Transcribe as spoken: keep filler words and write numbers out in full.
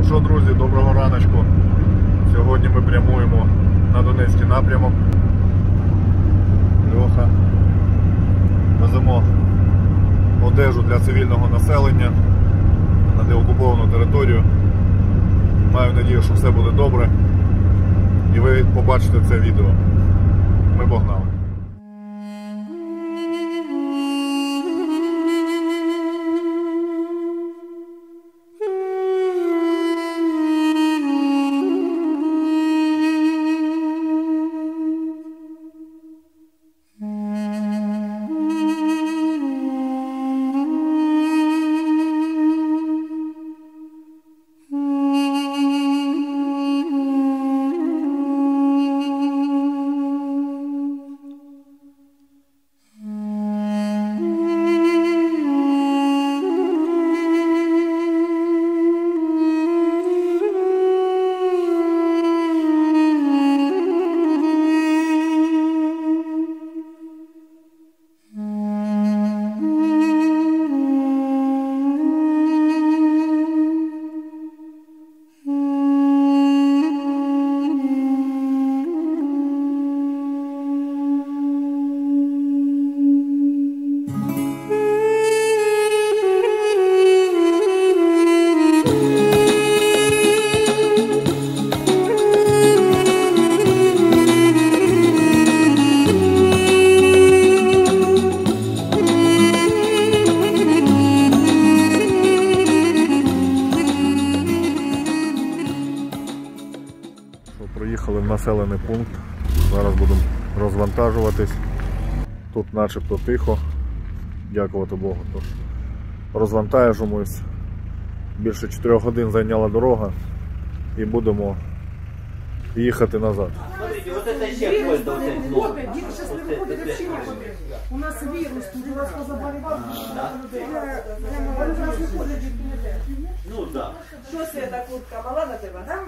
що, друзі, доброго раночку. Сьогодні ми прямуємо на Донецький напрямок. Льоха. Веземо одежу для цивільного населення на деокуповану територію. Маю надію, що все буде добре. І ви побачите це відео. Ми погнали. Приїхали в населений пункт, зараз будемо розвантажуватись. Тут начебто тихо, дякувати Богу. Тож розвантажуємось. Більше чотирьох годин зайняла дорога і будемо їхати назад. Смотрите, вот это ще пользователь. У нас вирус, тут у нас позаболевал. Ну да. Що це та куртка? Мала на тебе?